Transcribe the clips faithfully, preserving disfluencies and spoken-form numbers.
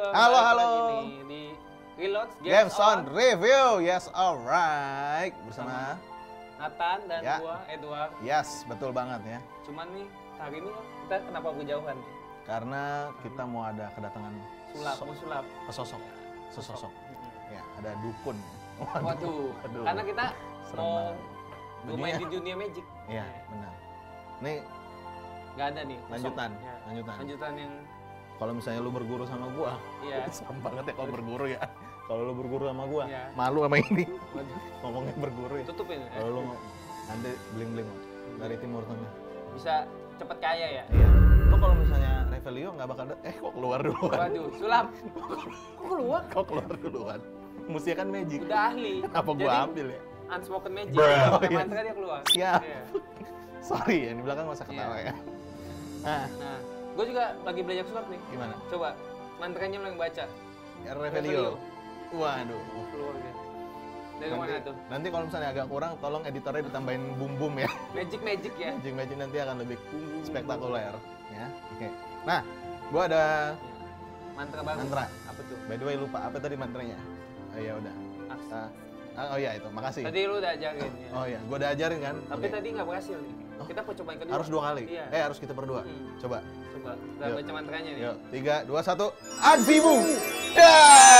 Halo, halo. Ini di Reload Games on Review. Yes, alright. Bersama Nathan dan ya. gua Edward. Yes, betul banget ya. Cuman nih hari ini kita kenapa berjauhan nih? Karena kita mau ada kedatangan Sulap, so- mau sulap. sesosok, sesosok. Ya, ada dukun. Waduh. Aduh. Karena kita Serem mau banget. bermain Dunia. di dunia magic. Iya, benar. Nih Nggak ada nih. kosong. lanjutan, Ya. lanjutan. Lanjutan yang Kalau misalnya lu berguru sama gua, iya. serem banget ya kalau berguru ya. Kalau lu berguru sama gua, Iya. malu sama ini. Waduh. Ngomongnya berguru ya. Tutupin ya. Kalau lu mau nanti bling-bling dari Timur Tengah. Bisa cepet kaya ya. Iya. Kok kalau misalnya Revelio nggak bakal ada, eh kok keluar duluan? Waduh, sulap. Kok keluar? Kok keluar duluan? Mestinya kan magic. Udah ahli. Apa gua Jadi, ambil ya? unspoken magic. Bro, Pakai iya. mantra dia keluar. Siap. Iya. Sorry ya, di belakang masa ketawa Iya. ya. Nah, Nah, gue juga lagi belajar sulap nih. gimana? Coba mantranya lo yang baca. Revelio. Waduh. Keluar dia. Dari Nanti, mana tuh? nanti kalau misalnya agak kurang, tolong editornya ditambahin bum-bum ya. Magic magic ya. Magic-magic nanti akan lebih spektakuler. Ya, oke. Nah, gua ada Mantra baru. mantra. Apa tuh? By the way lupa apa tadi mantranya? Oh iya udah. Aks. Ah, ah, oh iya itu, makasih. Tadi lu udah ajarin ya. Oh iya, gua udah ajarin kan. Tapi Oke. tadi nggak berhasil nih. Oh. Kita mau cobain kedua. Harus dua kali. Iya. Eh harus kita berdua. Hmm. Coba. Coba. Kita Yuk. baca mantranya nih. Yuk, tiga, dua, satu. Advibu. Ya,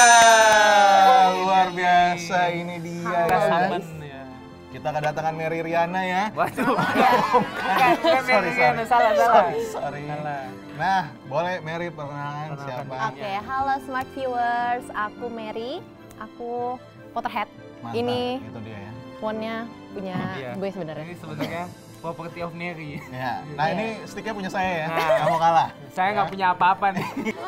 luar biasa ini dia. Kita ya. summon ya. Kita kedatangan Mary Riana ya. Waduh. Sorry, sorry. Salah, salah. Sorry, sorry. Salah. Nah, boleh Mary perkenalan Perkenalkan siapa? diri. Oke, halo smart viewers, aku Mary, aku Potterhead. Mantap, Ini itu dia ya. phone-nya punya Iya. gue sebenarnya. Ini sebenarnya property of Mary. Ya. Nah, Iya. ini sticknya punya saya ya. Nah. Nggak mau kalah. Saya nggak Ya. punya apa-apa nih.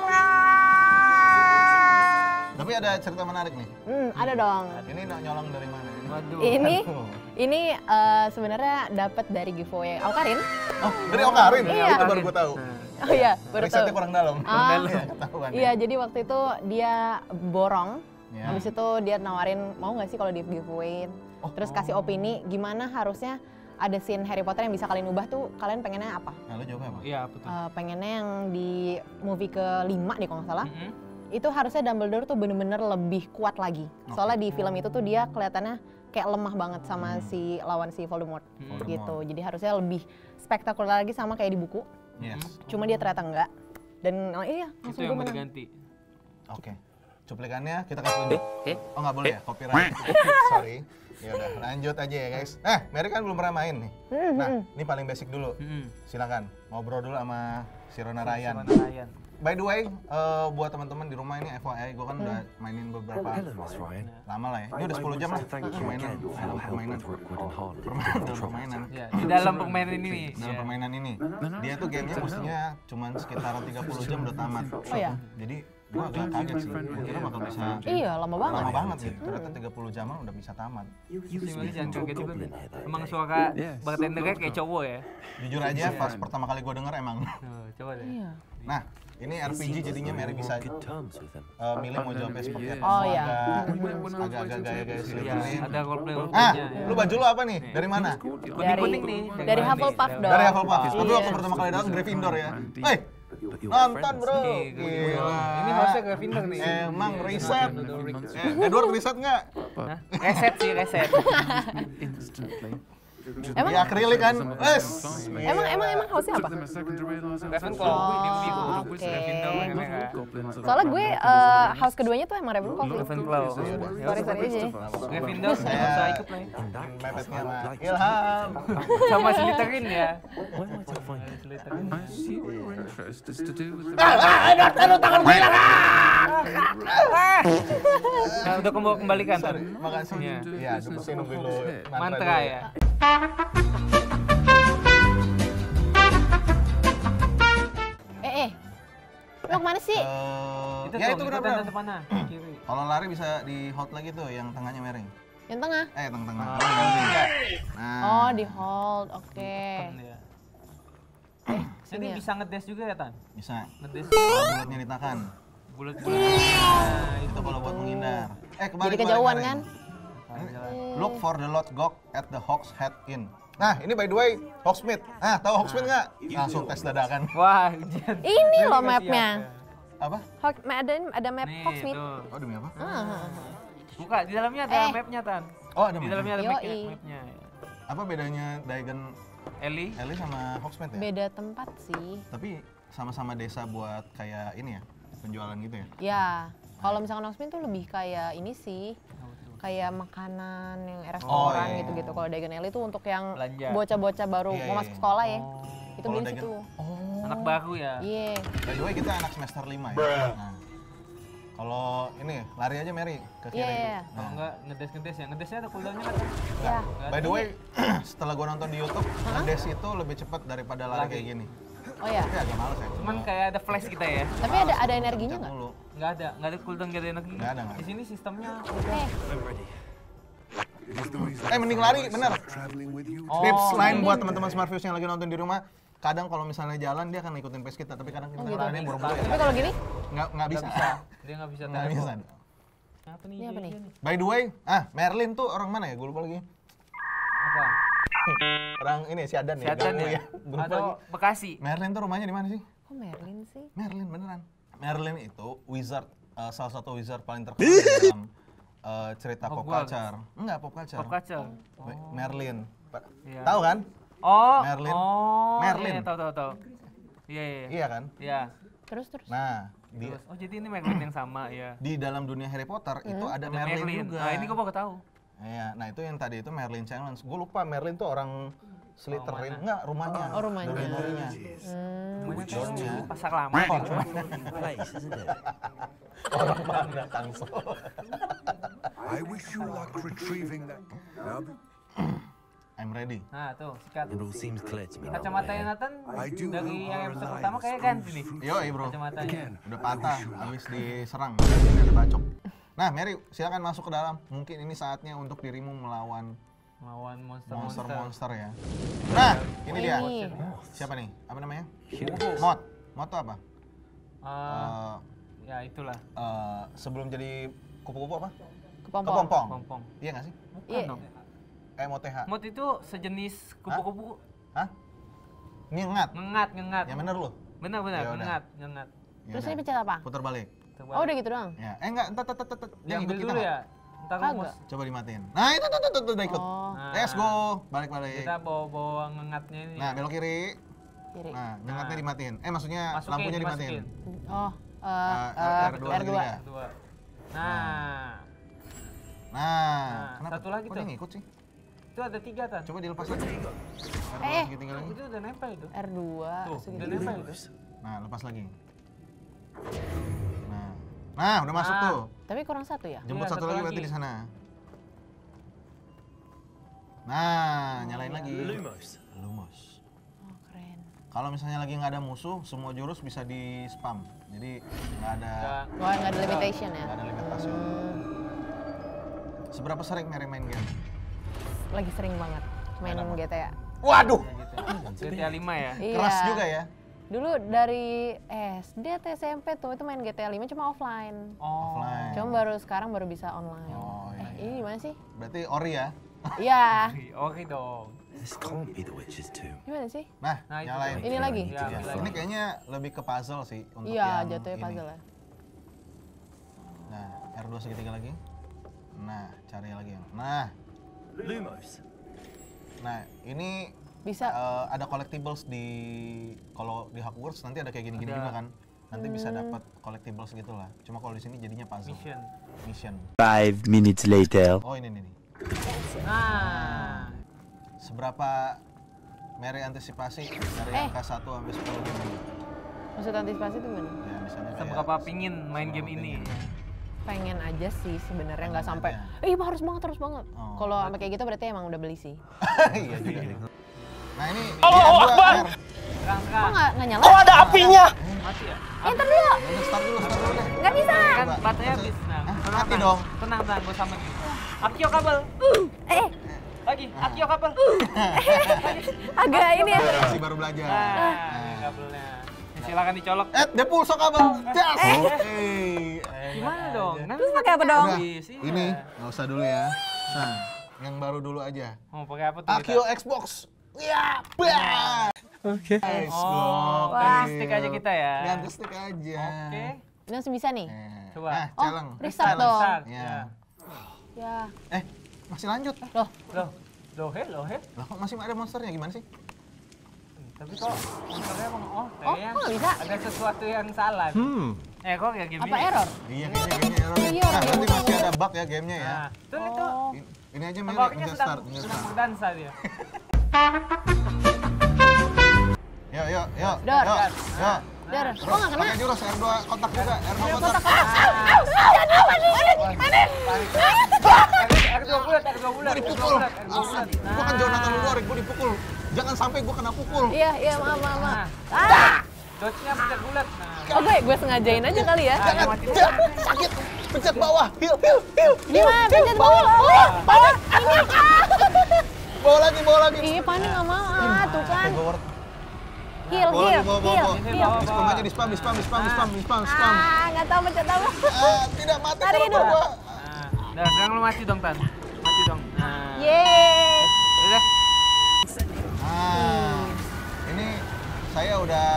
Tapi ada cerita menarik nih. Hmm, ada dong. Ini nyolong dari mana? Ini? Waduh. Ini Aduh. ini eh, sebenarnya dapat dari giveaway Aukarin. Oh, dari Okarin? Iya. Itu baru gue tahu. Oh iya, baru Risetnya tahu. kurang dalam. Ah. Iya, ketahuan. Iya, jadi waktu itu dia borong. Ya. Habis itu dia nawarin mau nggak sih kalau di giveaway. Oh. Terus kasih opini gimana harusnya ada scene Harry Potter yang bisa kalian ubah tuh kalian pengennya apa? Nah, lu jawabnya apa? Iya, betul. Eh, pengennya yang di movie kelima deh kalau nggak salah. Mm-hmm. Itu harusnya Dumbledore tuh bener-bener lebih kuat lagi. Soalnya di film itu tuh dia kelihatannya kayak lemah banget sama si lawan si Voldemort, Voldemort. gitu. Jadi harusnya lebih spektakuler lagi sama kayak di buku. Yes. Cuma dia ternyata enggak. Dan oh iya, Itu langsung yang gue mau menang. diganti. Oke. Cuplikannya kita kasih tunjuk. Eh? Oh nggak boleh ya, copyright. Sorry. Ya udah, lanjut aja ya guys. Eh, Mary kan belum pernah main nih. Hmm, Nah, hmm. ini paling basic dulu. Mm-hmm. Silakan ngobrol dulu sama si Rona Ryan. Sama Ryan. By the way, eh, buat teman-teman di rumah ini F Y I, gue kan udah mainin beberapa lama lah ya. Ini udah sepuluh jam lah permainan, dalam permainan, permainan, dalam permainan. Ya, di dalam permainan ini nih. Dalam Ya. permainan ini, dia tuh gamenya mestinya cuma sekitar tiga puluh jam udah tamat. Oh ya? Jadi gue agak kaget sih, gue kira bakal bisa Iya, lama banget. lama banget gitu. Ternyata tiga puluh jaman udah bisa tamat. Sebenarnya jangan kaget juga. Emang suara bartendernya kayak cowok ya. Jujur aja pas pertama kali gue denger emang. Tuh, coba deh. Iya. Nah, ini R P G jadinya Mary bisa eh, milih mau jawabnya seperti apa. Oh, iya. Agak- Agak-agak gaya-gaya Iya, Slytherin. ada roleplay Ah, roleplaynya. ya. lu baju lu apa nih? Dari mana? Dari Kuning nih. dari mana Hufflepuff nih? dong. Dari Hufflepuff. Tapi Iya. waktu pertama kali datang Gryffindor ya. Hei, nonton bro. Oke, Gila. Ini hostnya Gryffindor nih. Emang riset. Eh, Edward riset nggak? Hah? Reset sih, reset. Emang Ya akrilik kan? Wes. emang emang emang hostnya apa? Ravenclaw. Oh, Ini oke. Gryffindor yang merah. Soalnya gue eh, house keduanya tuh emang Ravenclaw sih. Ravenclaw. Sorry sorry aja. Gryffindor nggak usah ikut lah ya. Mepetnya sama Ilham. Sama Slytherin ya. Nah, udah kamu kembalikan Sorry, tadi. makasih. Iya. Ya, dulu sih nungguin lu Mantra dulu. ya. Eh eh. Lu kemana sih? Eh, Itu ya tuh, itu ikutan benar-benar. depan mana? Kiri. Kalau lari bisa di hold lagi tuh yang tengahnya miring. Yang tengah. Eh, tengah-tengah. Ah. Oh, yang tiga. Nah. Oh, di hold. Oke. Depan dia. Eh, sini ya? bisa ngedes juga ya, Tan? Bisa. Ngedes Kalau bulatnya ditakan. bulat-bulat. Nah, Itu kalau buat menghindar. Eh, kembali Jadi kejauhan kan? Look for the Lord Gog at the Hawk's Head Inn. Nah, ini by the way, Hogsmeade. Ah, tahu Hogsmeade nggak? Langsung tes dadakan. Wah, hujan. Ini Saya loh nggak mapnya. siap, ya. Apa? Hawk, ada ada map Nih, Hogsmeade. tuh. Oh demi apa? Ah. Buka, di dalamnya ada Eh. mapnya, Tan. Oh ada Di mapnya? dalamnya ada Yoi. mapnya. mapnya. Apa bedanya Daigen Ellie. Ellie sama Hogsmeade ya? Beda tempat sih. Tapi sama-sama desa buat kayak ini ya, penjualan gitu ya? Ya, kalau misalkan Hogsmeade tuh lebih kayak ini sih. Kayak makanan yang restoran iya, iya. gitu-gitu. Kalau Daigen Alley tuh untuk yang Belanja. bocah-bocah baru Iya, mau iya, masuk iya. sekolah ya. Oh. Itu Kalau beli di Daigen- situ. Oh. Anak baru ya. Iya. By the way kita anak semester lima ya. Nah, kalau ini lari aja Mary ke kiri. Iya, iya. Kalau Nah, enggak ngedes-ngedes ya. Ngedesnya ada cooldownnya kan? Ya. by the way, setelah gua nonton di YouTube, ngedes itu lebih cepat daripada lari Lari. kayak gini. Oh ya. Tapi agak males ya. Cuman kayak ada flash kita ya. Tapi ada ada energinya Pencet nggak? mulu. Enggak ada, enggak ada cooldown, enggak ada energi. Nggak ada, nggak Di ada. sini sistemnya Eh, Eh mending lari, bener. Oh, Tips lain mending. buat teman-teman Smart Views yang lagi nonton di rumah, kadang kalau misalnya jalan dia akan ngikutin pace kita, tapi kadang kita Oh, gitu. lari buru-buru ya. tapi kalau gini? Nggak nggak bisa. bisa. Dia enggak bisa Nggak telepon. bisa. Apa nih? Ini apa dia- nih? dia nih? By the way, ah Merlin tuh orang mana ya? Gue lupa lagi. Apa? Orang ini si Adan ya. Siatan Ganggu ya? Gue lupa Atau lagi. Bekasi? Merlin tuh rumahnya di mana sih? Kok Merlin sih? Merlin beneran. Merlin itu wizard, eh, salah satu wizard paling terkenal dalam eh, cerita pop Hogwarts. culture. Enggak pop culture. Pop culture. Me- Merlin. Pa- Iya. Tahu kan? Oh, Merlin. Oh, Merlin. Iya, tahu tahu tahu. Iya, iya. Iya. Iya kan? Iya. Terus terus. Nah, di Terus, oh jadi ini Merlin yang sama ya. di dalam dunia Harry Potter itu ada, Ada Merlin, juga. Nah, ini gua baru tahu. Iya, nah itu yang tadi itu Merlin Challenge. Gue lupa Merlin tuh orang Slytherin. mana? Enggak, rumahnya. Oh, rumahnya. Dormitory-nya. Hmm. Namanya kayak Dormnya. pasar lama gitu. Orang mana Kang So? I wish you luck retrieving that. Now, I'm ready. Nah, tuh, sikat. It all seems clear to me now. Kacamatanya Nathan I do dari hope yang our episode lives pertama kayak ganti nih. Yo, bro. Kacamatanya. again, Udah patah, habis diserang. Ini ada bacok. Nah, Mary, silakan masuk ke dalam. Mungkin ini saatnya untuk dirimu melawan Melawan monster-monster. monster-monster ya. Nah, ini dia. Ini. Siapa nih? Apa namanya? Bobo. Mod. Mod tuh apa? Eh, Eh, ya itulah. eh, sebelum jadi kupu-kupu apa? Kepompong. Kepompong. Pompong. Iya nggak sih? Bukan Iya. dong. M O T H. Mod itu sejenis kupu-kupu. Hah? Nyengat. Ngengat, ngengat. Ya bener lu. Benar, benar, Ya udah. ngengat, ngengat. Ya Terus udah. ini pencet apa? Putar balik. Coba. Oh, udah gitu doang. Ya. Eh enggak, entar entar entar. Dia diambil ngikut kita dulu nggak? ya. Entar Kagak. rumus. Coba dimatiin. Nah, itu tuh tuh tuh, tuh udah ikut. Oh, Nah, Let's go. Balik-balik. Kita bawa-bawa ngengatnya ini. Nah, belok kiri. kiri. Nah, nyengatnya Nah. dimatiin. Eh, maksudnya Masukin, lampunya dimatiin. dimasukin. Oh, eh Ah, eh, R dua R dua. segitiga. Dua. Nah, Nah, Nah, kenapa? satu lagi Kok tuh. dia ngikut sih? itu ada tiga kan. Coba dilepas lagi. R dua Eh. segitiga lagi. Itu udah nempel itu. R dua. Tuh, segini. udah nempel itu. Nah, lepas lagi. Nah. Nah, udah masuk Nah. tuh. Tapi kurang satu ya? Jemput Iya, satu satu lagi lagi. berarti di sana. Nah, nyalain lagi. Lumos. Lumos. Oh, keren. Kalau misalnya lagi nggak ada musuh, semua jurus bisa di spam. Jadi nggak ada Udah. Wah, nggak ada limitation ya? nggak ada limitasi. Hmm, Seberapa sering Mary main game? lagi sering banget main Main apa? G T A. Waduh, Gitu. G T A lima ya. Iya. keras juga ya. Dulu dari S D atau S M P tuh itu main G T A lima cuma offline. Oh. Offline. Cuma baru sekarang baru bisa online. Oh, iya, eh, ini di mana sih? Berarti ori ya. Iya. Oke dong. This can't be the Witches tomb. Gimana sih? Nah, Nah, itu nyalain. tuh. Ini lagi? Iya, Iya. lagi. Ini kayaknya lebih ke puzzle sih untuk Iya, yang jatuhnya ini. puzzle ya. Nah, R dua segitiga lagi. Nah, cari lagi yang. Nah, Lumos. nah ini Bisa. eh, ada collectibles di kalau di Hogwarts nanti ada kayak gini-gini Ada. juga kan. Nanti bisa Hmm. dapat collectibles gitu lah. Cuma kalau di sini jadinya puzzle. Mission. Mission. Five minutes later. Oh, ini nih. nih. Nah. Seberapa Mary antisipasi dari Eh. angka satu sampai sepuluh gini? Maksud antisipasi itu gimana? Ya, misalnya kayak Seberapa pingin main seberapa game ini? pingin. Pengen aja sih sebenarnya nggak Pengen sampai. aja. Ih, harus banget, harus banget. Oh. Kalau sampai kayak gitu berarti emang udah beli sih. Iya juga. nih. Nah, ini Allahu ini R dua, Akbar. R. Sekarang Kok sekarang. nggak nggak nyala? ada apinya. Mati ya? Eh, ntar dulu. Udah, start dulu, start dulu deh. Nggak bisa. Kan Coba. baterainya habis. Nah, Hah? tenang, Mati tenang. dong. Tenang, tenang, gue sama gitu. Akio kabel. Eh, Lagi, Akio kabel. agak ini ya. Masih baru belajar. Nah, ini kabelnya. Silakan dicolok. Eh, dia pulsa kabel. Das. Eh. Eh. Gimana dong? Nanti Terus pakai apa dong? Udah, habis, iya. ini nggak usah dulu ya. Nah, yang baru dulu aja. Mau pakai apa tuh? Akio kita? Xbox. Ya, bah. Oke. Nice, Oh, Blok. ganti stick aja kita ya. Ganti stick aja. Oke. Langsung bisa nih. Eh, Coba. Nah, Oh, challenge. restart Challenge. dong. Start. Ya. Ya. Ya. Eh, masih lanjut. Loh, Loh, loh he, loh he. Lah kok masih ada monsternya gimana sih? Tapi kok monsternya emang oh, Oh, kayaknya kok nggak bisa? ada sesuatu yang salah. Hmm. Eh kok kayak gini? apa error? Iya, kayaknya gamenya error. Iya, Nah, orang berarti yang masih ada bug ya gamenya ya. Nah, itu itu. Oh. In- Ini aja Mary, Tampaknya nggak sedang start, nggak sedang start. berdansa dia. Yuk, yuk, yuk. Dor. Yuk, yuk. Dar, Terus kok nggak kena? pakai jurus R dua kotak juga, R dua kotak. R dua bulat, R dua bulat, Gue R dua dipukul. bulat, R dua bulat. Gue kan Jonathan Ludorek, gue dipukul. Jangan sampai gue kena pukul. Iya, iya, maaf, maaf, maaf. Nah, Ah! dodge-nya pencet bulat. Nah, Oh, gue, gue sengajain aja kali ya. jangan mati dulu. Jangan, sakit. Pencet bawah, heal, heal, heal. Gimana? Pencet bawah. Bawah, bawah. Ini. Bawa lagi, bawa lagi. Ih, panik nggak mau. Ah, tuh kan. Gue worth. Heal, Bawa heal, lagi, bawa, bawa, heal, bawa. heal. Bawa, Di spam aja, di spam, di spam, di spam, di spam, di spam, di spam. Ah, nggak tahu pencet apa. Ah, tidak mati Tarik kalau dulu. gua. Nah, nah, sekarang lu mati dong, Tan. Mati dong. Nah, Yeay. udah. Ah, ini saya udah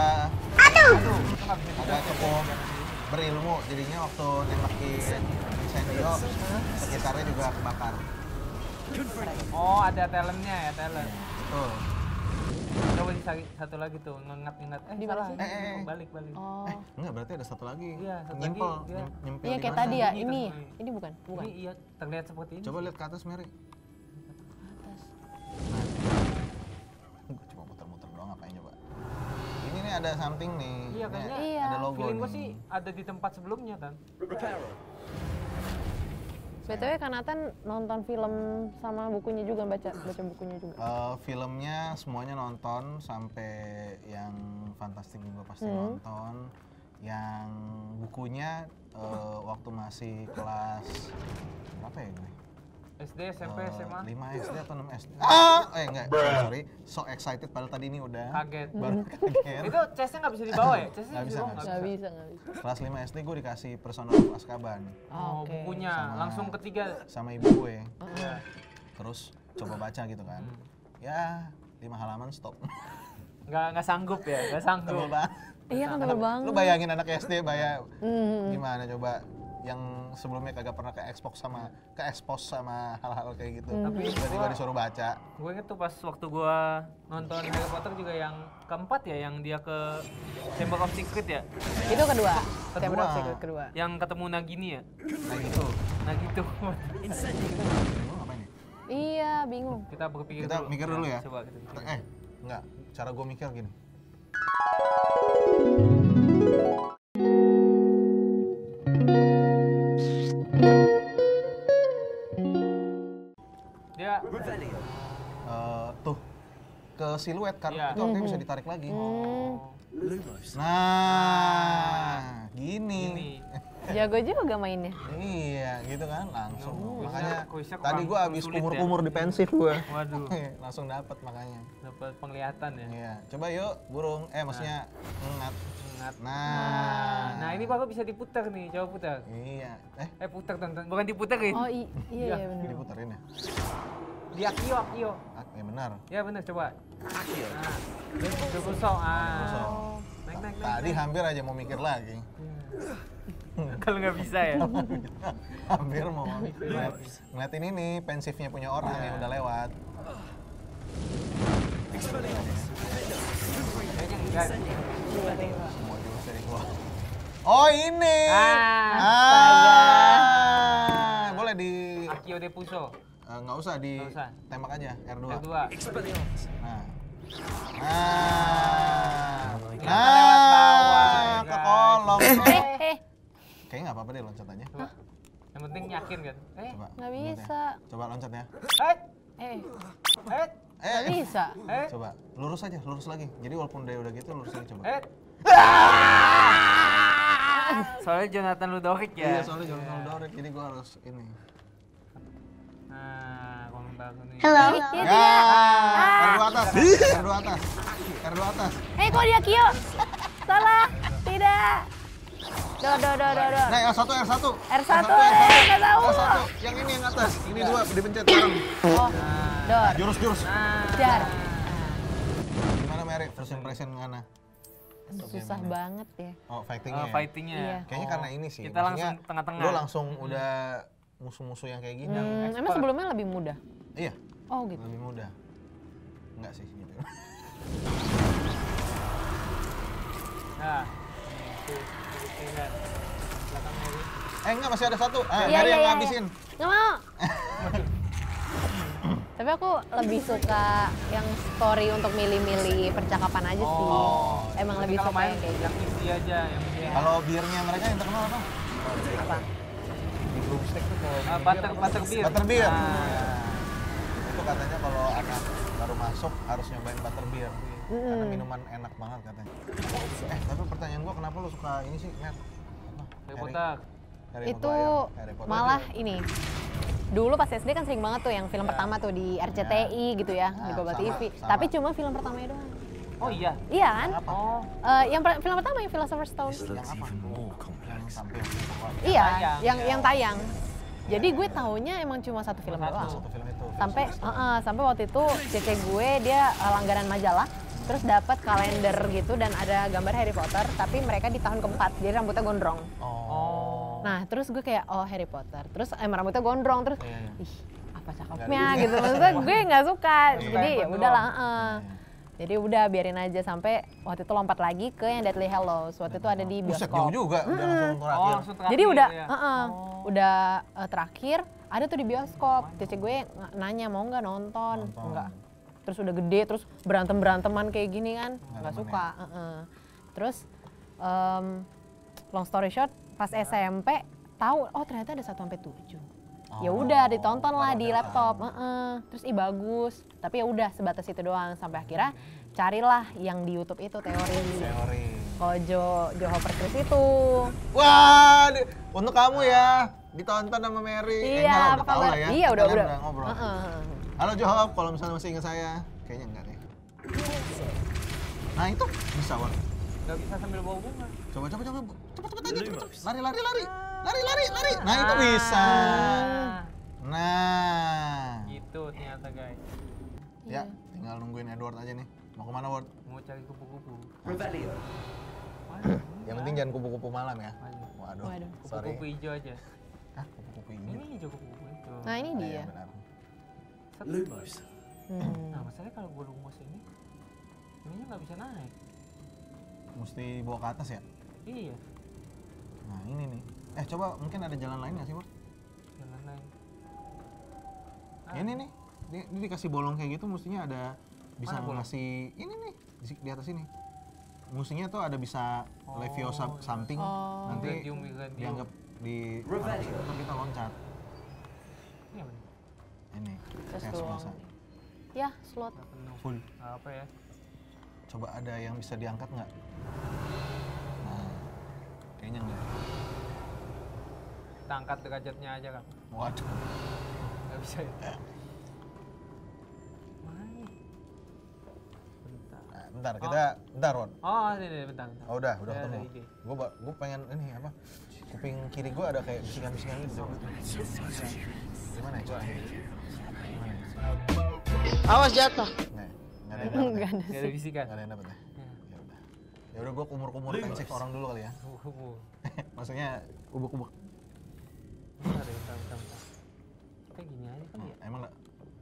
agak cukup berilmu, jadinya waktu nembakin incendio sekitarnya juga kebakar. Oh, ada talentnya ya, talent. Tuh. Coba di satu lagi tuh, ngengat-ngengat. Eh, Di mana salah. sih? Eh, eh, eh. Balik, balik. Oh. Eh, enggak berarti ada satu lagi. Iya, satu Nyempel, lagi, iya. nyem- nyempel Iya di kayak mana? tadi ya. Ini Ini, kan, ini bukan, bukan. Ini iya, terlihat seperti ini. Coba lihat ke atas, Mary. Gue cuma muter-muter doang, ngapain coba? Ini nih ada something nih. Iya, Ini kayaknya Iya. ada logo feeling gua nih. sih ada di tempat sebelumnya, Tan. B T W kan Nathan nonton film sama bukunya juga, baca baca bukunya juga. Eh, filmnya semuanya nonton, sampai yang fantastik juga pasti Hmm. nonton. Yang bukunya eh, waktu masih kelas berapa ya gue? S D, S M P, S M A. lima S D atau enam S D? Ah, eh enggak, sorry. So excited padahal tadi ini udah Kaget. baru kaget. Itu chestnya nggak bisa dibawa ya? Chestnya Nggak bisa, dibawa nggak Nggak bisa, nggak bisa. Kelas lima S D gue dikasih Prisoner of Azkaban Oh, Oke. bukunya Sama- langsung ketiga. sama ibu gue. Iya. Terus coba baca gitu kan. Hmm. Ya, lima halaman stop. Nggak nggak sanggup ya, nggak sanggup. Tebel banget. Iya kan tebel banget. Lu bayangin anak S D bayar Hmm. gimana coba yang sebelumnya kagak pernah ke expose sama ke expose sama hal-hal kayak gitu. Tapi Tiba-tiba gua- disuruh baca. Gue inget tuh pas waktu gue nonton Harry Potter juga yang keempat ya, yang dia ke Chamber of Secret ya, Itu kedua. Kedua. Chamber of Secret kedua. yang ketemu Nagini ya. Nah gitu. Nah gitu. Lu ngapain ya? Iya, bingung. Kita berpikir Kita dulu. mikir dulu ya. Coba kita pikir. Eh, enggak. Cara gue mikir gini. Dia Eh, tuh ke siluet kan Iya. itu artinya bisa ditarik lagi. oh, Nah, gini. ini. Jago juga mainnya. Iya, gitu kan langsung. Oh, Makanya kuisnya- kuisnya tadi kurang- gua habis sulit ya. kumur-kumur di pensif gua. Waduh, langsung dapat makanya. dapat penglihatan ya. Iya, coba yuk burung. Eh, maksudnya ngat. Ingat. Nah. Nah ini baru bisa diputar nih, coba putar. Iya. Eh, Eh putar tonton, bukan diputerin. Oh i- iya, iya benar. diputerin ya? Di Akio, Akio. Ah, ya benar. Ya bener, coba. Akio. Nah, double gosong. Ah. Gosong. Naik, naik, naik. Tadi hampir aja mau mikir lagi. Kalau nggak bisa ya. Hampir mau ngeliat, ngeliatin ini pensifnya punya orang yang udah lewat. Kayaknya enggak. Semua jurus dari gua. Oh ini. Ah. Ah. Boleh di Akio de Puso. eh, nggak usah di Nggak usah. tembak aja R dua. R dua. Nah. Nah. Ternyata lewat bawah, Nah, ya ke kan? kolong. Eh, Eh, eh, kayaknya nggak apa-apa deh loncat aja. Coba. Yang penting yakin kan. Eh, Coba. nggak loncat ya. bisa. Coba loncat ya. eh, Eh, eh, Eh, nggak bisa. eh, coba lurus aja, lurus lagi. Jadi walaupun dia udah gitu, lurus lagi coba. eh. Soalnya Jonathan Ludorek Iya, ya. soalnya jangan terlalu dorek, jadi gua harus ini. Nah, komen baru nih. Halo. Iya Ya, tidak. R dua atas, R dua atas, R dua atas. Eh, kok dia Kio? Salah. Tidak. Do, do, do, do, do. Nah, R satu, R satu. R satu, eh, nggak tahu. R satu, yang ini yang atas. Ini dua, dipencet bareng. Oh, dor. Jurus, jurus. Nah, Jar. Gimana Mary, first impression mana? susah game ini? banget ya. Oh, fightingnya. Oh, ya? fightingnya. Iya. Kayaknya Oh. karena ini sih. Kita maksudnya langsung tengah-tengah. Lo langsung udah musuh-musuh yang kayak gini. Hmm, expert. emang sebelumnya lebih mudah? Iya, Oh gitu. lebih mudah. Enggak sih gitu. Nah, itu itu enggak. Belakang Mary. Eh enggak, masih ada satu. Ah, Iya, Mary iya, yang iya, ngabisin. Nggak mau. Tapi aku lebih suka yang story untuk milih-milih percakapan aja sih. Oh. Emang Berarti lebih kalau suka main yang kayak yang gitu. isi aja yang penting. Kalau birnya mereka yang terkenal apa? Apa? Di broomstick tuh kalau Ah, butter butter beer. butter beer. Nah, Nah, itu katanya kalau anak baru masuk harus nyobain butter beer. Karena Mm-mm. minuman enak banget katanya. Eh, tapi pertanyaan gua kenapa lu suka ini sih, Matt? Apa? Harry Potter. Harry Itu Maguire, Harry Potter malah juga. ini. Dulu pas S D kan sering banget tuh yang film pertama tuh di R C T I gitu ya, di Nah, Global sama, T V. sama. Tapi cuma film pertamanya doang. Oh iya. Iya kan? Apa? Oh, Eh, yang per- film pertama yang Philosopher's Stone. This looks apa? even more Yang complex. tampil di bawah. Iya, tayang, yang ya. yang tayang. Jadi gue taunya emang cuma satu film Satu. doang. Satu film itu. film Sampai Philosopher's uh, Stone. uh, sampai waktu itu cece gue dia uh, langganan majalah, terus dapat kalender gitu dan ada gambar Harry Potter, tapi mereka di tahun keempat, jadi rambutnya gondrong. Oh. oh. Nah, terus gue kayak oh Harry Potter. Terus emang rambutnya gondrong terus Iya, iya. ih, apa Nggak cakepnya ada gitu. Maksudnya gue nggak suka. Iya. Jadi ya Gondrong. udahlah, uh. Iya. Jadi udah biarin aja sampai waktu itu lompat lagi ke yang Deathly Hallows. Waktu itu ada di Buset, bioskop. jauh juga, udah langsung Oh, terakhir. langsung terakhir. Jadi udah, ya? uh-uh, Oh. udah uh, terakhir ada tuh di bioskop. Cece gue ng- nanya mau nggak nonton? Nonton. Enggak. Terus udah gede, terus berantem beranteman kayak gini kan, Nggak nggak demen suka. uh-uh. Terus um, long story short, pas S M P tahu oh ternyata ada satu sampai tujuh. Ya Oh, udah ditonton lah baru di datang. laptop. uh-uh. Terus ih bagus. Tapi ya udah sebatas itu doang sampai akhirnya carilah yang di YouTube itu teori. Teori. Kalau Jo Joho Perkris itu. Wah, di- untuk kamu ya ditonton sama Mary. Eh, Iya, enggak lah, apa udah tahu kabar? lah ya. Iya, udah Kalian udah. ngobrol. Heeh. Halo Johob, kalau misalnya masih ingat saya, kayaknya enggak deh. Nah itu bisa Wan. Gak bisa sambil bawa bunga. Coba coba coba, cepet cepet aja, cepet, cepet. Lari lari lari, lari lari lari. Nah itu bisa. Ah, Nah, gitu ternyata guys. ya tinggal nungguin Edward aja nih. Mau kemana Ward? Mau cari kupu-kupu. Revelio. Waduh, Yang penting jangan kupu-kupu malam ya. Waduh. Waduh, Waduh. sorry. Kupu-kupu hijau aja. Hah, kupu-kupu ini? Ini hijau kupu-kupu itu. Nah ini Iya, dia. benar. Lumos. Hmm. Nah masalahnya kalau gue lumos ini, ininya nggak bisa naik. Mesti bawa ke atas ya? Iya, Nah ini nih. Eh coba mungkin ada jalan lain nggak sih Ward? jangan naik. Ah, Ini nih, ini, ini dikasih bolong kayak gitu mestinya ada bisa Mana bolong? ngasih ini nih di, di atas ini. Mestinya tuh ada bisa Oh, Leviosa iya. something Oh. nanti Wingardium, Wingardium. dianggap di Revelio. atas itu kita loncat. Ini apa nih? Ini Terus kayak doang. biasa. Ya slot. Nggak penuh. Full. Nggak apa ya? Coba ada yang bisa diangkat nggak? Nah, kayaknya nggak. Kita angkat derajatnya aja kan. Waduh. Nggak bisa ya. Mana nih? Bentar. Nah, bentar kita, bentar Ron. Oh, ini, ini bentar, bentar. Oh udah, udah Ya, ada ketemu. ide. Gue gue pengen ini apa? Kuping kiri gue ada kayak bisikan-bisikan gitu. Gimana ya? Coba. Gimana ya? Awas jatuh. Nah, nggak ada yang dapet ya? Enggak ada Nggak ada sih. bisikan. Nggak ada yang dapet ya? Ya. Ya udah. Ya udah gue kumur-kumur pensif orang dulu kali ya. Kupu-kupu. Maksudnya ubuk-ubuk. Bentar deh, bentar, bentar, bentar. Kayak gini aja kali ya. Emang nggak?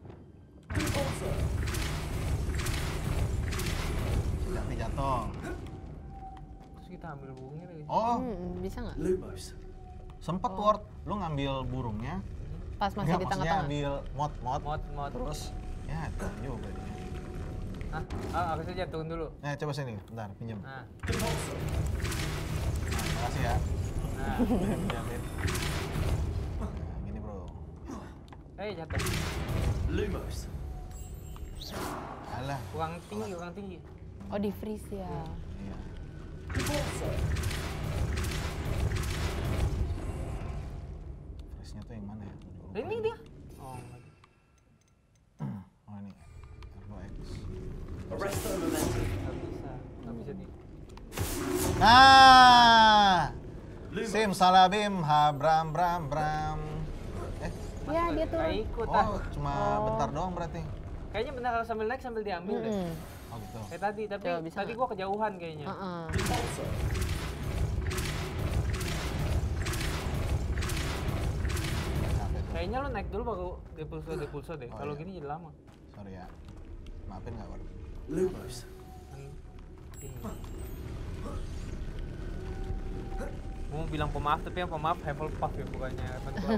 Nanti jatuh. Terus kita ambil burungnya dari Oh, Hmm, bisa nggak? Lumos. sempet Ward. Lu ngambil burungnya. Pas masih Nggak, di maksudnya tengah-tengah. ambil mod-mod. mod mod. Terus, ya itu juga dia. Hah? Ah, harus aja turun dulu. Nah, coba sini, bentar, pinjam. Nah, Nah, makasih ya. nah. Pinjamin. Nah, gini bro. Eh jatuh. Lumos. Alah. Kurang tinggi, kurang tinggi. Oh di freeze ya. Iya. Freeze-nya tuh yang mana ya? Aduh, Ini lupa. dia. Oh, nggak ada. Oh ini. Turbo X. Arresto momentum. Nggak bisa, nggak bisa di. Nah. Sim salabim ha bram bram bram. Eh, Iya dia tuh. Nggak ikut ah. oh cuma bentar doang berarti. Kayaknya benar harus sambil naik sambil diambil deh. Mm-mm. Oh gitu. Kayak tadi, tapi Coba bisa tadi nggak? gua kejauhan kayaknya. Heeh. Capek tuh. Kayaknya lo naik dulu baru depulso depulso deh. Oh, Kalau iya. gini jadi lama. Sorry ya. Maafin nggak, War? Lumos. Hmm. Ini. Gua mau bilang pemaaf tapi yang pemaaf Hufflepuff ya bukannya Ravenclaw.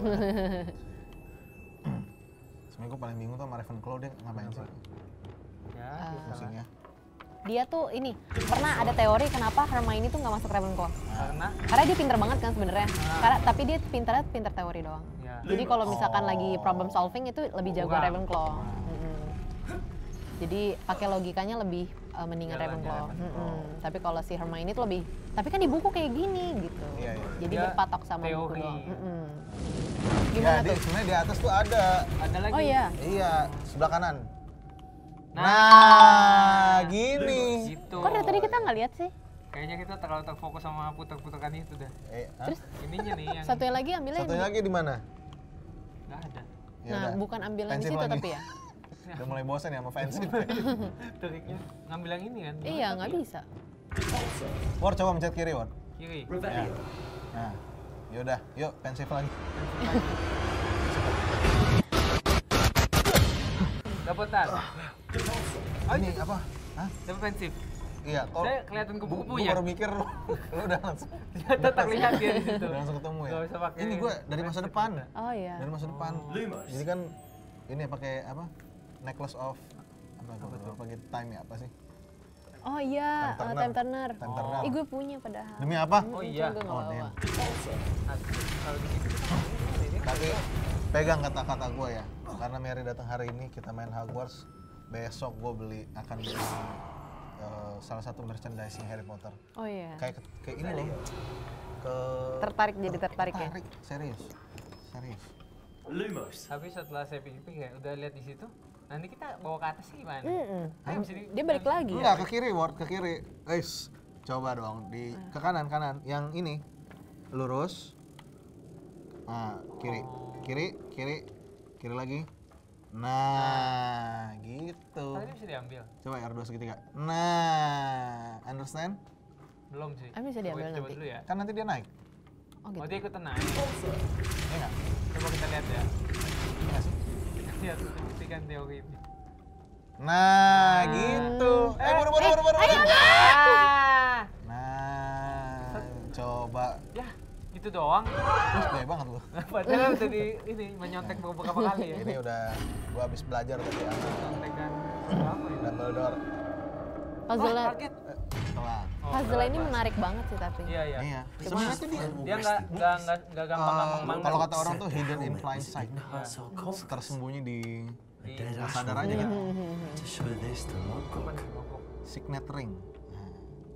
Sebenernya gue paling bingung tuh sama Ravenclaw, dia ngapain sih Ya, Ah. biasa lah. fungsinya. Dia tuh ini pernah ada teori kenapa Hermione tuh nggak masuk Ravenclaw. Karena Karena dia pinter banget kan sebenarnya. Ah. Karena tapi dia pinternya pinter teori doang. ya. Jadi kalau misalkan Oh. lagi problem solving itu lebih jago Kurang. Ravenclaw. Mm-mm. Jadi pakai logikanya lebih uh, mendingan Jalannya Ravenclaw. Ravenclaw. Mm-mm. Tapi kalau si Hermione itu lebih, tapi kan di buku kayak gini gitu. Iya, iya. Jadi Dia berpatok sama buku teori. doang. Mm-mm. Ya, Gimana di, tuh? sebenarnya di atas tuh ada. Ada lagi. Oh iya. Iya, sebelah kanan. Nah, Nah, gini. gitu. Kok dari tadi kita nggak lihat sih? Kayaknya kita terlalu terfokus sama putar-putarkan itu dah. Eh, hah? Terus Ininya nih yang satunya lagi ambilnya Satunya yang lagi di mana? nggak ada. Ya Nah, udah. bukan ambil yang di Pensif situ lagi. tapi ya. Udah mulai bosan ya sama fansip. Triknya ngambil yang ini kan? Iya, nggak bisa. War, coba mencet kiri, War. Kiri. Revelio. Nah, yaudah, yuk pensif lagi. Dapetan. Oh, ini apa? Hah? Defensif. Iya, kok Saya kelihatan kupu-kupu Gue ya? baru mikir lu, lu udah langsung, Ternyata terlihat dia di situ. udah langsung ketemu ya. Nggak usah pakai Ini gue dari masa depan, Oh iya. dari masa depan. Lumos. Jadi kan ini pakai apa? Necklace of apa? Apa tuh? Pakai time ya apa sih? Oh iya, Time uh, Turner. Time Turner. Time Turner. Ih, gue punya padahal. Demi apa? Oh Mm, iya. cuma gue nggak Oh, bawa. damn. Nah, kalau di situ kita ini Tapi pegang kata-kata gue ya, karena Mary datang hari ini kita main Hogwarts. Besok gue beli akan beli uh, salah satu merchandise Harry Potter. Oh iya. Kayak kayak ini loh. Ke Tertarik jadi tertarik ya. tertarik, serius. Serius. Lumos. Tapi setelah saya pikir-pikir udah lihat di situ, nanti kita bawa ke atas sih gimana? Mm-mm. Ayo, sini. Dia balik lagi. Enggak, ke kiri, Ward, ke kiri. Guys, coba dong di ke kanan, kanan. Yang ini lurus. Nah, kiri. Kiri, kiri, kiri lagi. Nah, gitu. Tadi bisa diambil? Coba R dua segitiga. Nah, understand? Belum sih. Ah, bisa diambil Coba nanti. dulu ya. Kan nanti dia naik. Oh gitu. Oh dia ikutan naik. Iya enggak? Coba kita lihat ya. Iya nggak sih? Kita lihat buktikan teori ini. Nah, gitu. Eh, buru buru buru buru. Ah! Nah, coba. Ya, gitu doang. Terus gede banget lu. Padahal udah di ini menyontek beberapa kali ya. Ini udah gua habis belajar tadi ya. Contekan apa ya? Dumbledore. Puzzle, Wah, kaget. Setelah. Oh, puzzle ini kelas. menarik banget sih tapi. Iya, iya. Iya. Sebenarnya tuh dia Dia nggak nggak nggak nggak gampang-gampang eh, banget. kalau kata orang tuh hidden in plain sight. So confident. Tersembunyi di Di nggak sadar aja gitu. To show this to apa Mogok. nih, Mogok? Signet ring. Nah.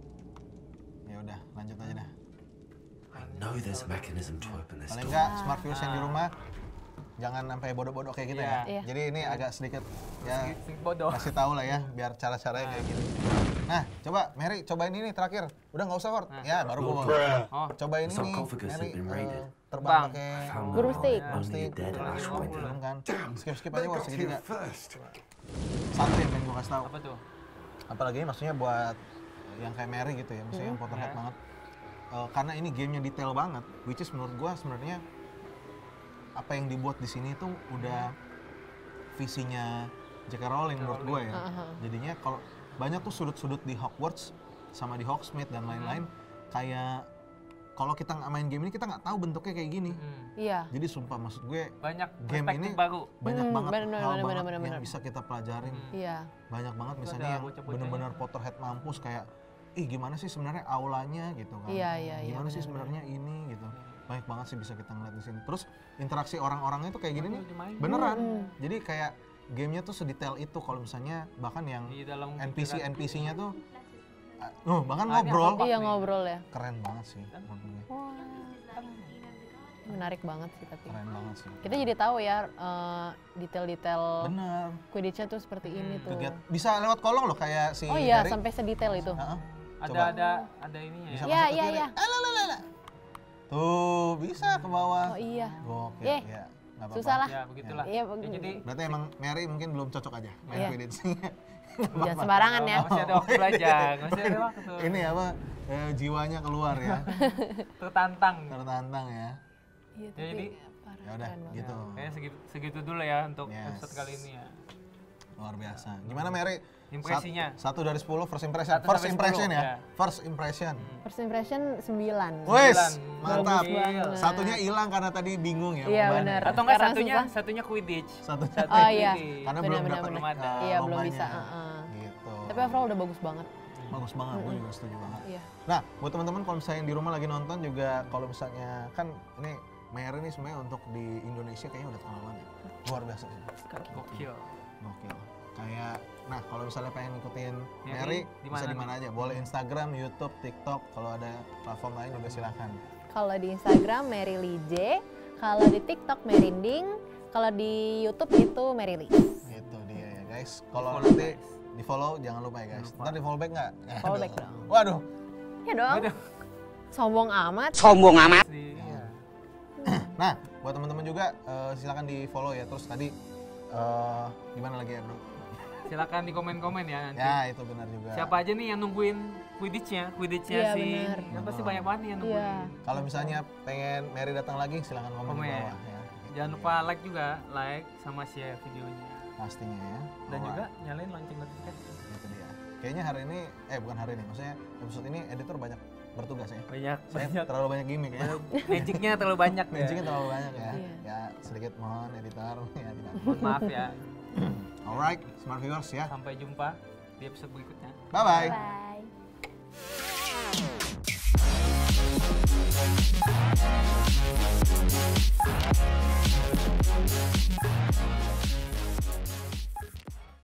Ya udah, lanjut aja dah. I know there's a mechanism to open this Paling door. enggak smart viewers yang di rumah jangan sampai bodoh-bodoh kayak kita Iya. ya. Iya. Jadi ini agak sedikit ya Sedikit bodoh. kasih tahu lah ya biar cara-caranya kayak gini. Nah, coba Mary cobain ini terakhir. Udah nggak usah Ward. Ya, baru gua mau. Oh, Cobain ini Sarcophagus Mary had been eh, raided. terbang Bang. pakai Found Broomstick. only a Broomstick. dead ash window. belum kan. Skip skip aja They Ward got segitiga. here first. Satu yang pengen gua kasih tahu. apa tuh? Apalagi maksudnya buat yang kayak Mary gitu ya, maksudnya yang Potterhead Ya. banget. Eh, karena ini gamenya detail banget, which is menurut gua sebenarnya apa yang dibuat di sini tuh udah visinya J K Rowling menurut gue ya. Jadinya kalau banyak tuh sudut-sudut di Hogwarts sama di Hogsmeade dan lain-lain kayak kalau kita nggak main game ini kita nggak tahu bentuknya kayak gini. Hmm. Iya. Jadi sumpah maksud gue Banyak game perspektif ini baru. banyak Hmm, banget bener, hal bener, banget bener, bener, yang bener. bisa kita pelajarin. Iya. Banyak banget misalnya ada yang bocah-bocahnya. bener-bener Potterhead mampus kayak ih gimana sih sebenarnya aulanya gitu kan. Iya, iya, iya, Gimana sih bener, sebenarnya ini gitu. Banyak banget sih bisa kita ngeliat di sini. Terus interaksi orang-orangnya tuh kayak gini nih dimainin. beneran. Jadi kayak gamenya tuh sedetail itu kalau misalnya bahkan yang Di dalam N P C pikiran. N P C-nya tuh uh, bahkan Ah, ini ngobrol. apa? Iya nih. ngobrol ya. Keren banget sih menurut gue. Wah. Menarik banget sih tapi. Keren banget sih. Kita jadi tahu ya eh, detail-detail Bener. Quidditch-nya tuh seperti ini tuh. Kegiat- bisa lewat kolong loh kayak si Oh iya, Harry. sampai sedetail itu. Heeh. Ada Coba. ada ada ininya Bisa ya. Iya, masuk ke iya, kiri. iya. Alalala. Tuh, bisa ke bawah. Oh iya. Gokil, Yeh, ya. Nggak apa-apa. susah lah. Ya begitulah. Iya, Ya, jadi Berarti emang Mary mungkin belum cocok aja main Iya. Quidditch. Jangan sembarangan ya. Masih ada waktu belajar, masih ada waktu. Ini apa? Eh, jiwanya keluar ya. Tertantang. Tertantang ya. Iya, Ya, jadi parah, Ya udah, keren banget. gitu. Kayaknya segitu, segitu dulu ya untuk Yes. episode kali ini ya. Luar biasa. Gimana Mary? Impresinya? Sat- satu dari sepuluh first impression. Satu First sampai impression sepuluh, ya. ya. First impression. First impression sembilan. Wes, Sembilan. mantap. Bagus banget. Satunya hilang karena tadi bingung ya. Iya, mau mana. benar. Atau enggak Karena satunya susah. satunya Quidditch. Satu. Satu Oh iya. Quidditch. Karena Benar, belum benar, dapat belum nih, ada. uh, Iya, belum lombanya. bisa, uh-uh. Gitu. Tapi overall udah bagus banget. Bagus banget, gue juga setuju banget. Iya. Nah, buat teman-teman kalau misalnya yang di rumah lagi nonton juga, kalau misalnya kan ini Mary ini sebenarnya untuk di Indonesia kayaknya udah terkenal banget. Luar biasa sih. Gokil. Gokil. Kayak, nah kalau misalnya pengen ngikutin Mary, Mary, di bisa mana di mana aja. Boleh Instagram, YouTube, TikTok. Kalau ada platform lain juga silakan. Kalau di Instagram Mary Lee J, kalau di TikTok Merinding, kalau di YouTube itu Mary Lee. Itu dia ya guys. Kalau Follow, nanti guys. di follow jangan lupa ya guys. Ntar di follow back nggak? Follow Aduh. back dong. Waduh. Ya dong. Waduh. Sombong amat. Iya. Nah, buat teman-teman juga eh, silakan di follow ya. Terus tadi eh, gimana lagi ya bro? Silakan di komen-komen ya nanti. Ya itu benar juga. Siapa aja nih yang nungguin Quidditch-nya? Quidditch-nya Iya, si benar. kan pasti banyak banget nih yang nungguin. Iya. Kalau misalnya pengen Mary datang lagi, silakan komen, Komen. di bawah ya. Jangan lupa like juga, like sama share videonya. Pastinya ya. Dan Bahwa- juga nyalain lonceng notifikasi. itu dia. Kayaknya hari ini, eh bukan hari ini, maksudnya episode ini editor banyak bertugas ya. Banyak, Saya banyak. terlalu banyak gimmick ya. Magicnya terlalu banyak ya. Magicnya terlalu banyak ya. Iya. Ya sedikit mohon editor ya tidak. Mohon maaf ya. Alright, smart viewers ya. Sampai jumpa di episode berikutnya. Bye bye. Bye.